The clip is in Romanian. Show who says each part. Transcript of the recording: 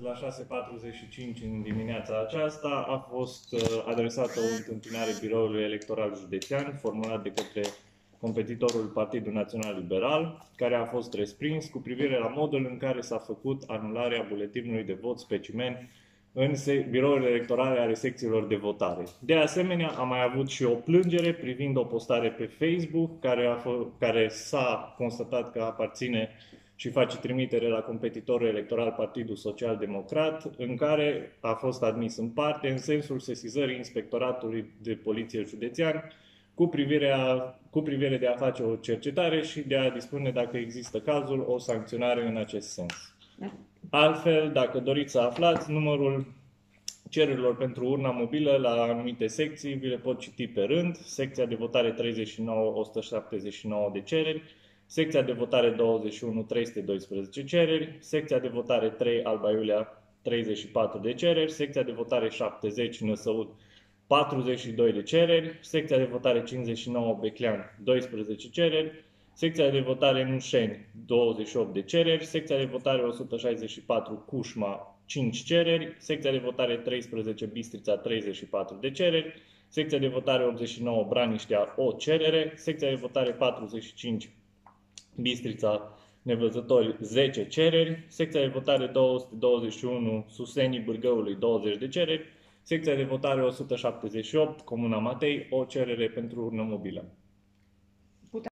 Speaker 1: la 6:45 în dimineața aceasta a fost adresată o întâmpinare biroului electoral județean formulat de către competitorul Partidul Național Liberal, care a fost respins cu privire la modul în care s-a făcut anularea buletinului de vot specimen în birourile electorale ale secțiilor de votare. De asemenea, am mai avut și o plângere privind o postare pe Facebook care s-a constatat că aparține și face trimitere la competitorul electoral Partidul Social Democrat, în care a fost admis în parte în sensul sesizării Inspectoratului de Poliție Județean cu privire de a face o cercetare și de a dispune, dacă există cazul, o sancționare în acest sens. Altfel, dacă doriți să aflați numărul cererilor pentru urna mobilă la anumite secții, vi le pot citi pe rând. Secția de votare 39, 179 de cereri, secția de votare 21, 312 cereri, secția de votare 3, Alba Iulia, 34 de cereri, secția de votare 70, Năsăud, 42 de cereri, secția de votare 59, Beclean, 12 cereri, secția de votare Nușeni, 28 de cereri, secția de votare 164, Cușma, 5 cereri, secția de votare 13, Bistrița, 34 de cereri, secția de votare 89, Braniștea, o cerere, secția de votare 45, Bistrița, Nevăzători, 10 cereri, secția de votare 221, Susenii Bârgăului, 20 de cereri, secția de votare 178, Comuna Matei, o cerere pentru urnă mobilă.